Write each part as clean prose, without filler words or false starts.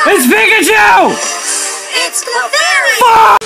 It's Pikachu! It's Clefairy!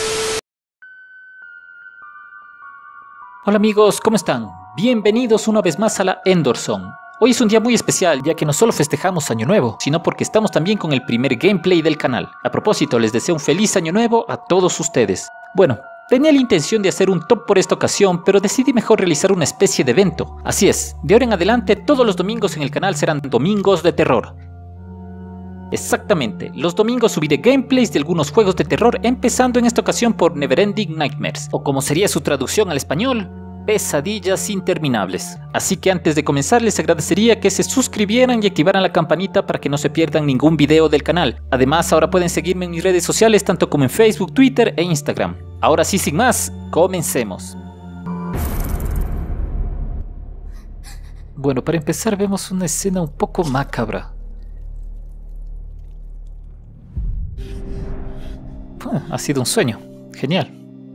Hola amigos, ¿cómo están? Bienvenidos una vez más a la Endor Zone. Hoy es un día muy especial ya que no solo festejamos Año Nuevo, sino porque estamos también con el primer gameplay del canal. A propósito, les deseo un feliz Año Nuevo a todos ustedes. Bueno, tenía la intención de hacer un top por esta ocasión, pero decidí mejor realizar una especie de evento. Así es, de ahora en adelante todos los domingos en el canal serán domingos de terror. Exactamente, los domingos subiré gameplays de algunos juegos de terror, empezando en esta ocasión por Neverending Nightmares, o como sería su traducción al español, Pesadillas Interminables. Así que antes de comenzar les agradecería que se suscribieran y activaran la campanita para que no se pierdan ningún video del canal. Además, ahora pueden seguirme en mis redes sociales tanto como en Facebook, Twitter e Instagram. Ahora sí, sin más, comencemos. Bueno, para empezar vemos una escena un poco macabra. Ha sido un sueño. Genial.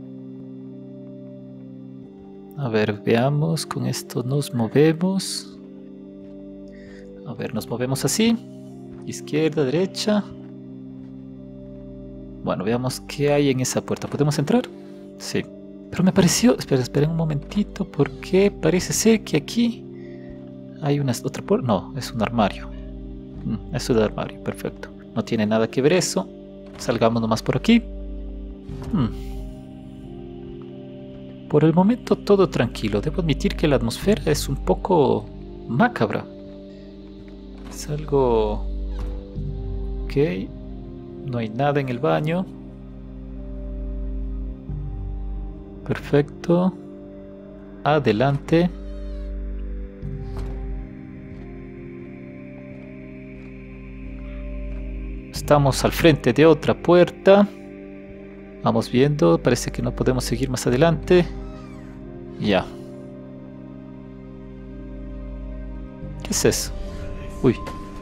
A ver, veamos. Con esto nos movemos. A ver, nos movemos así. Izquierda, derecha. Bueno, veamos qué hay en esa puerta. ¿Podemos entrar? Sí. Pero me pareció... Esperen un momentito. Porque parece ser que aquí hay una otra puerta. No, es un armario. Es un armario, perfecto. No tiene nada que ver eso. Salgamos nomás por aquí. Por el momento todo tranquilo. Debo admitir que la atmósfera es un poco macabra. Es algo... Ok. No hay nada en el baño. Perfecto. Adelante. Estamos al frente de otra puerta. Vamos viendo, parece que no podemos seguir más adelante. Ya. ¿Qué es eso? Uy.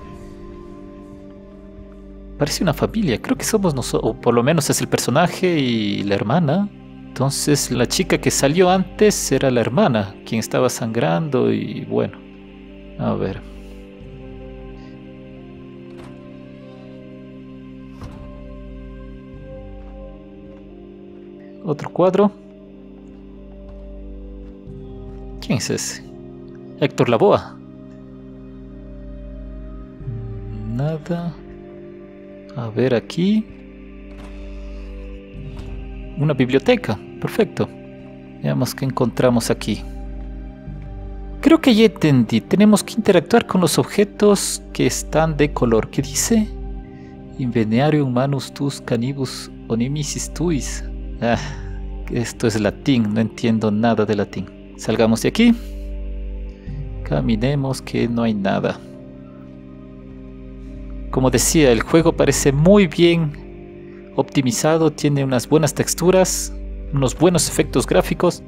Parece una familia, creo que somos nosotros, o por lo menos es el personaje y la hermana. Entonces la chica que salió antes era la hermana, quien estaba sangrando y bueno. A ver. Otro cuadro. ¿Quién es ese? Héctor Lavoe. Nada. A ver aquí. Una biblioteca. Perfecto. Veamos qué encontramos aquí. Creo que ya entendí. Tenemos que interactuar con los objetos que están de color. ¿Qué dice? Invenearium manus tus canibus onimicis tuis. Esto es latín, no entiendo nada de latín. Salgamos de aquí. Caminemos que no hay nada. Como decía, el juego parece muy bien optimizado, tiene unas buenas texturas, unos buenos efectos gráficos.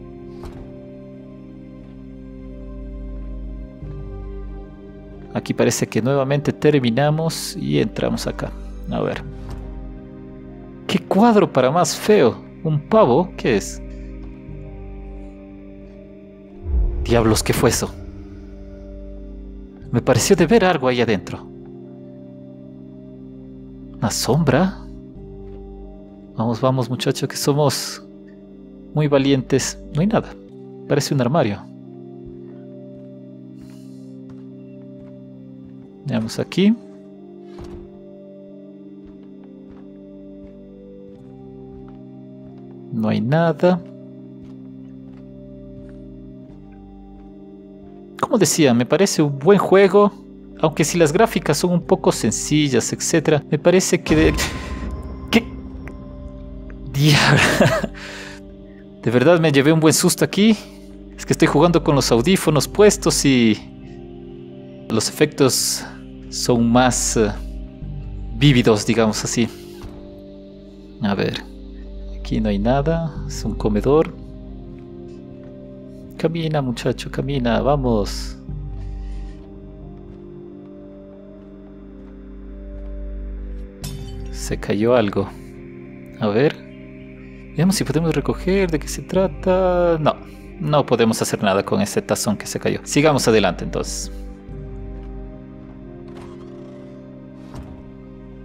Aquí parece que nuevamente terminamos y entramos acá. A ver. ¡Qué cuadro para más feo! ¿Un pavo? ¿Qué es? Diablos, ¿qué fue eso? Me pareció de ver algo ahí adentro. ¿Una sombra? Vamos, vamos muchachos, que somos muy valientes. No hay nada. Parece un armario. Veamos aquí. No hay nada. Como decía, me parece un buen juego. Aunque si las gráficas son un poco sencillas, etc. Me parece que... ¿Qué? Diablo. De verdad me llevé un buen susto aquí. Es que estoy jugando con los audífonos puestos y... los efectos son más vívidos, digamos así. A ver... Aquí no hay nada, es un comedor. Camina muchacho, camina, vamos. Se cayó algo. A ver. Veamos si podemos recoger, de qué se trata. No, no podemos hacer nada con ese tazón que se cayó. Sigamos adelante entonces.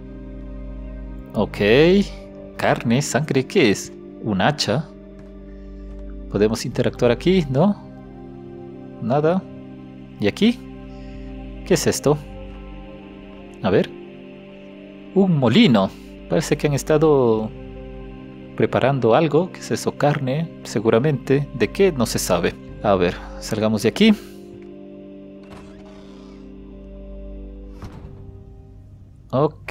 Ok. Carne, sangre, ¿qué es? Un hacha. Podemos interactuar aquí, ¿no? Nada. ¿Y aquí? ¿Qué es esto? A ver. Un molino. Parece que han estado preparando algo. ¿Qué es eso? Carne, seguramente. ¿De qué? No se sabe. A ver, salgamos de aquí. Ok.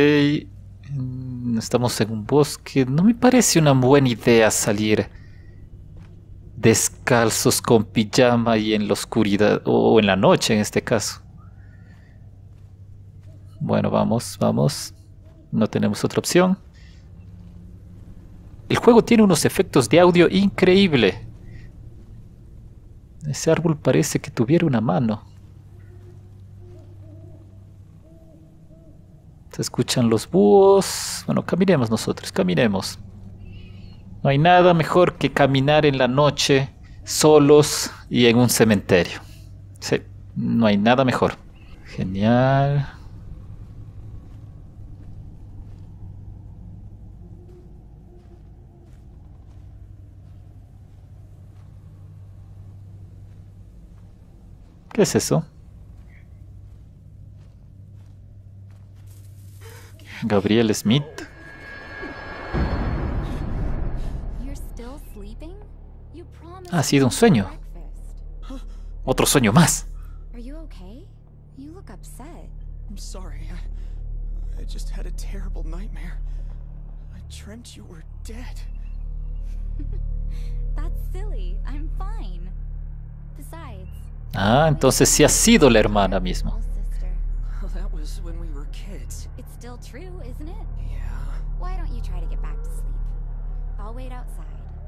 Estamos en un bosque. No me parece una buena idea salir descalzos con pijama y en la oscuridad. O en la noche en este caso. Bueno, vamos, vamos. No tenemos otra opción. El juego tiene unos efectos de audio increíble. Ese árbol parece que tuviera una mano. Se escuchan los búhos. Bueno, caminemos nosotros, caminemos. No hay nada mejor que caminar en la noche, solos y en un cementerio. Sí, no hay nada mejor. Genial. ¿Qué es eso? Gabriel Smith. Ha sido un sueño. Otro sueño más. I'm sorry. I just had a terrible nightmare. I dreamt you were dead. That's silly. I'm fine. Besides. Ah, entonces sí ha sido la hermana misma. Well, that was when we were kids. It's still true, isn't it? Yeah. Why don't you try to get back to sleep? I'll wait outside.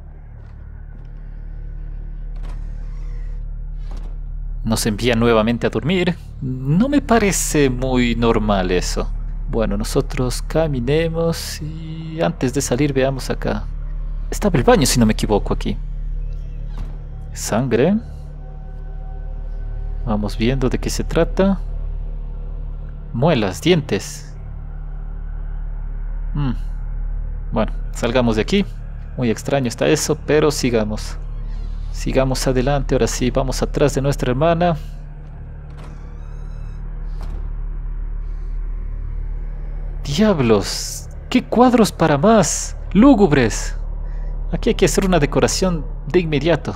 Nos envía nuevamente a dormir. No me parece muy normal eso. Bueno, nosotros caminemos y antes de salir veamos acá. Estaba el baño si no me equivoco aquí. Sangre. Vamos viendo de qué se trata. Muelas, dientes. Bueno, salgamos de aquí. Muy extraño está eso, pero sigamos. Sigamos adelante, ahora sí, vamos atrás de nuestra hermana. ¡Diablos! ¡Qué cuadros para más! ¡Lúgubres! Aquí hay que hacer una decoración de inmediato.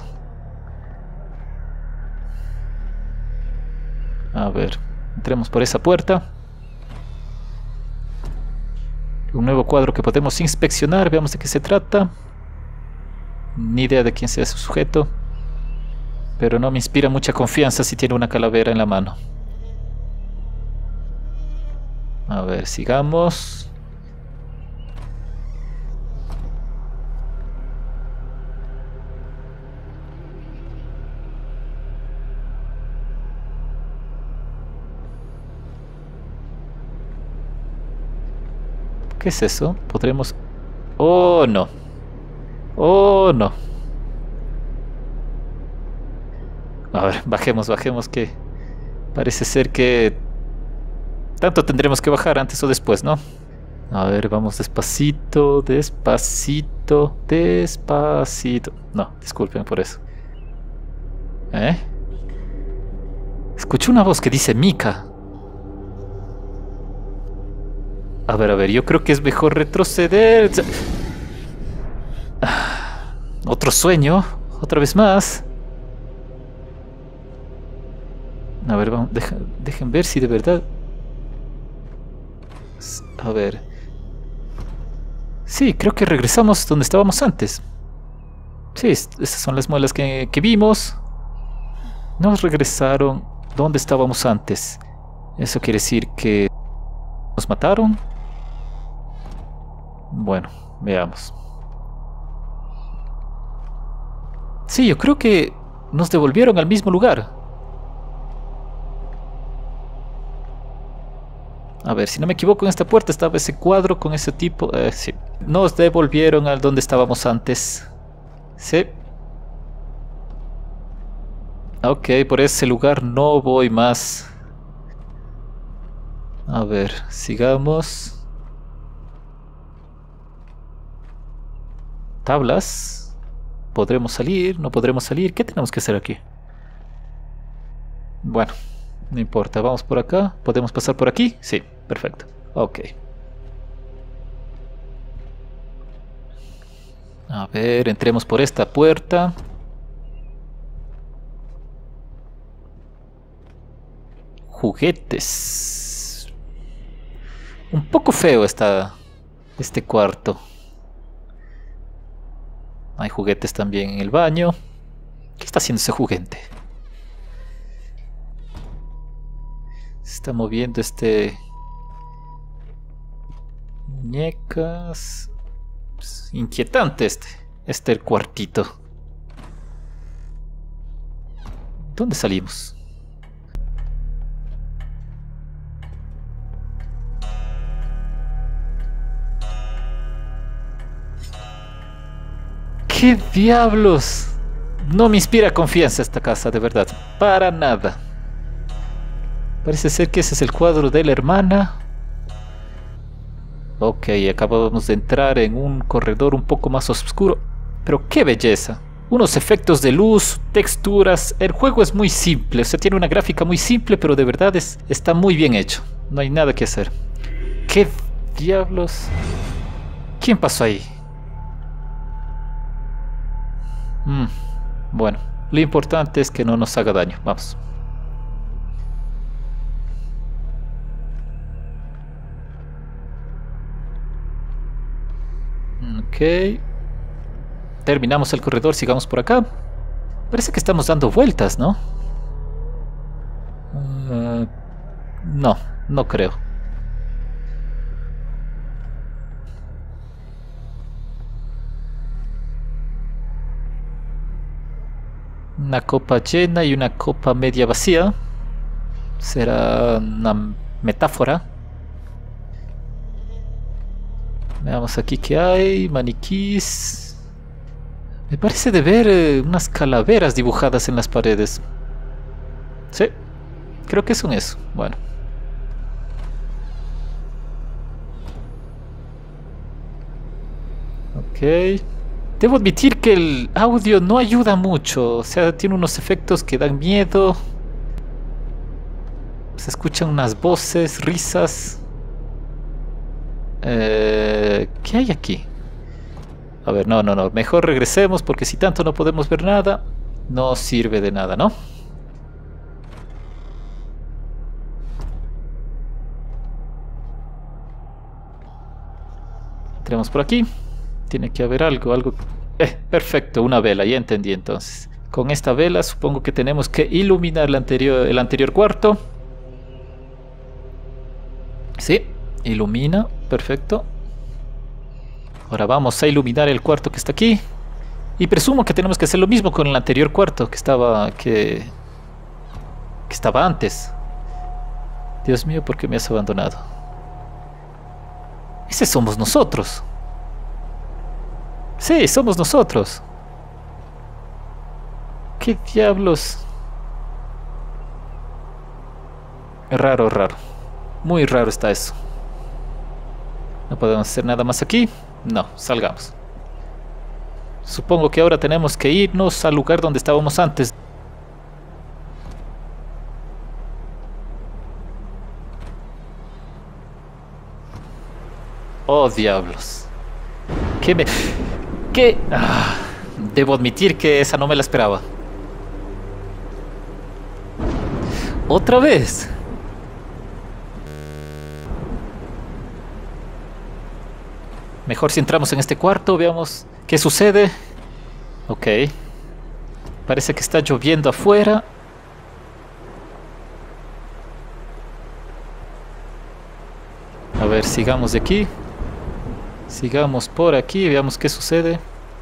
A ver, entremos por esa puerta. Un nuevo cuadro que podemos inspeccionar, veamos de qué se trata. Ni idea de quién sea su sujeto, pero no me inspira mucha confianza si tiene una calavera en la mano. A ver, sigamos. ¿Qué es eso? ¿Podremos...? ¡Oh, no! ¡Oh, no! A ver, bajemos, bajemos, que... parece ser que... tanto tendremos que bajar antes o después, ¿no? A ver, vamos despacito, despacito, despacito. No, disculpen por eso. ¿Eh? Escuché una voz que dice Mika. A ver, yo creo que es mejor retroceder. Otro sueño, otra vez más. A ver, vamos, dejen ver si de verdad... A ver... Sí, creo que regresamos donde estábamos antes. Sí, esas son las muelas que vimos. Nos regresaron donde estábamos antes. Eso quiere decir que... ¿nos mataron? Bueno, veamos. Sí, yo creo que nos devolvieron al mismo lugar. A ver, si no me equivoco, en esta puerta estaba ese cuadro con ese tipo... sí. Nos devolvieron al donde estábamos antes. Sí. Ok, por ese lugar no voy más. A ver, sigamos. Tablas. ¿Podremos salir? ¿No podremos salir? ¿Qué tenemos que hacer aquí? Bueno, no importa. Vamos por acá. ¿Podemos pasar por aquí? Sí, perfecto. Ok. A ver, entremos por esta puerta. Juguetes. Un poco feo este cuarto. Hay juguetes también en el baño. ¿Qué está haciendo ese juguete? Se está moviendo muñecas. Pues, inquietante este cuartito. ¿Dónde salimos? ¿Qué diablos? No me inspira confianza esta casa, de verdad. Para nada. Parece ser que ese es el cuadro de la hermana. Ok, acabamos de entrar en un corredor un poco más oscuro. Pero qué belleza. Unos efectos de luz, texturas. El juego es muy simple. O sea, tiene una gráfica muy simple, pero de verdad está muy bien hecho. No hay nada que hacer. ¿Qué diablos? ¿Quién pasó ahí? Bueno, lo importante es que no nos haga daño. Vamos. Ok. Terminamos el corredor, sigamos por acá. Parece que estamos dando vueltas, ¿no? No creo. Una copa llena y una copa media vacía. Será una metáfora. Veamos aquí qué hay. Maniquís. Me parece de ver unas calaveras dibujadas en las paredes. Sí, creo que son eso. Bueno. Ok. Debo admitir que el audio no ayuda mucho. O sea, tiene unos efectos que dan miedo. Se escuchan unas voces, risas. ¿Qué hay aquí? A ver, no. Mejor regresemos porque si tanto no podemos ver nada, no sirve de nada, ¿no? Entremos por aquí. Tiene que haber algo. Perfecto, una vela, ya entendí entonces. Con esta vela supongo que tenemos que iluminar el anterior cuarto. Sí, ilumina, perfecto. Ahora vamos a iluminar el cuarto que está aquí. Y presumo que tenemos que hacer lo mismo con el anterior cuarto que estaba antes. Dios mío, ¿por qué me has abandonado? Ese somos nosotros. Sí, somos nosotros. ¿Qué diablos? Raro. Muy raro está eso. No podemos hacer nada más aquí. No, salgamos. Supongo que ahora tenemos que irnos al lugar donde estábamos antes. Oh, diablos. ¿Qué? Debo admitir que esa no me la esperaba. ¿Otra vez? Mejor si entramos en este cuarto, veamos qué sucede. Ok. Parece que está lloviendo afuera. A ver, sigamos de aquí. Sigamos por aquí, veamos qué sucede.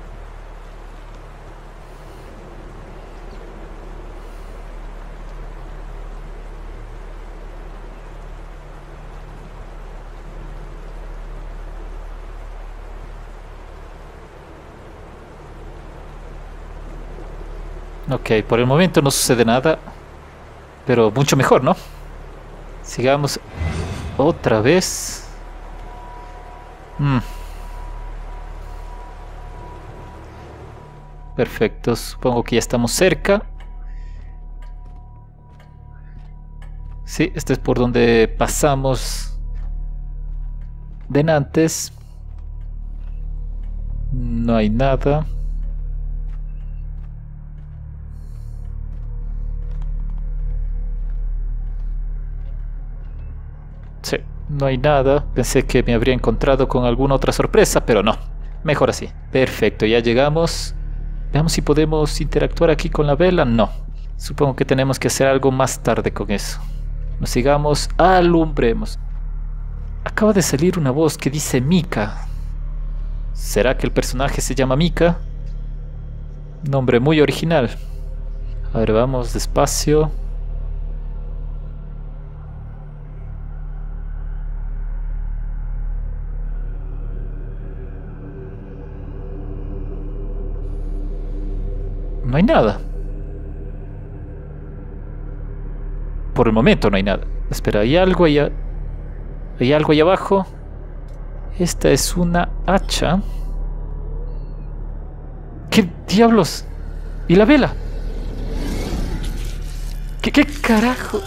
Ok, por el momento no sucede nada. Pero mucho mejor, ¿no? Sigamos otra vez. Perfecto, supongo que ya estamos cerca. Sí, este es por donde pasamos de antes. No hay nada. Sí, no hay nada. Pensé que me habría encontrado con alguna otra sorpresa, pero no. Mejor así. Perfecto, ya llegamos. Veamos si podemos interactuar aquí con la vela. No. Supongo que tenemos que hacer algo más tarde con eso. Nos sigamos, alumbremos. Acaba de salir una voz que dice Mika. ¿Será que el personaje se llama Mika? Nombre muy original. A ver, vamos despacio. No hay nada. Por el momento no hay nada. Espera, hay algo allá. Hay algo allá abajo. Esta es una hacha. ¿Qué diablos? ¿Y la vela? ¿Qué carajo?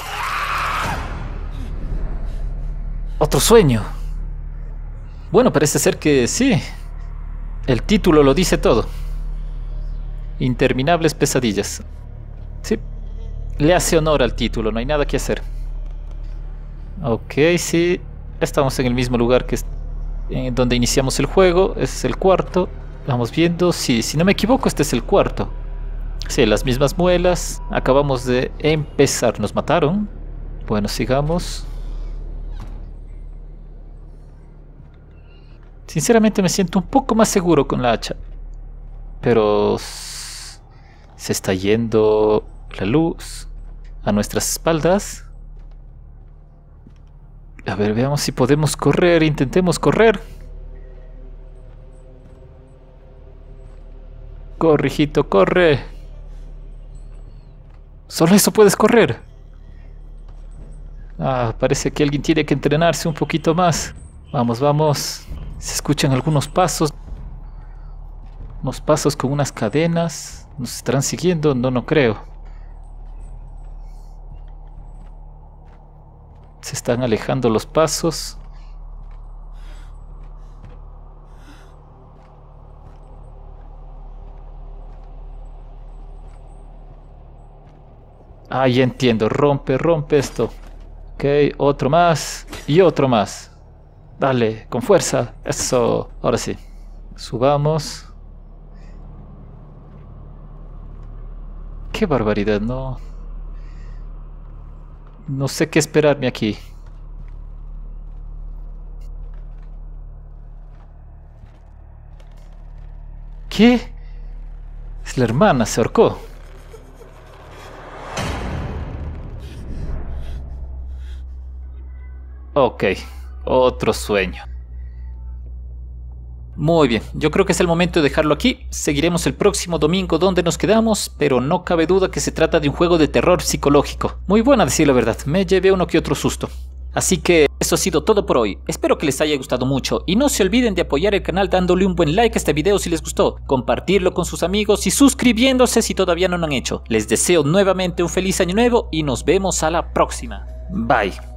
Otro sueño. Bueno, parece ser que sí. El título lo dice todo. Interminables pesadillas. Sí. Le hace honor al título, no hay nada que hacer. Ok, sí. Estamos en el mismo lugar que donde iniciamos el juego. Este es el cuarto. Vamos viendo. Sí, si no me equivoco, este es el cuarto. Sí, las mismas muelas. Acabamos de empezar. Nos mataron. Bueno, sigamos. Sinceramente me siento un poco más seguro con la hacha. Pero se está yendo la luz a nuestras espaldas. A ver, veamos si podemos correr. Intentemos correr. Corre, hijito, corre. Solo eso puedes correr. Ah, parece que alguien tiene que entrenarse un poquito más. Vamos, vamos. Se escuchan algunos pasos. Unos pasos con unas cadenas. ¿Nos estarán siguiendo? No, no creo. Se están alejando los pasos. Ah, ya entiendo. Rompe esto. Ok, otro más. Y otro más. Dale, con fuerza. Eso. Ahora sí. Subamos. Qué barbaridad, no. No sé qué esperarme aquí. ¿Qué? Es la hermana, se ahorcó. Ok, otro sueño. Muy bien, yo creo que es el momento de dejarlo aquí. Seguiremos el próximo domingo donde nos quedamos, pero no cabe duda que se trata de un juego de terror psicológico. Muy bueno, a decir la verdad, me llevé uno que otro susto. Así que eso ha sido todo por hoy. Espero que les haya gustado mucho y no se olviden de apoyar el canal dándole un buen like a este video si les gustó, compartirlo con sus amigos y suscribiéndose si todavía no lo han hecho. Les deseo nuevamente un feliz año nuevo y nos vemos a la próxima. Bye.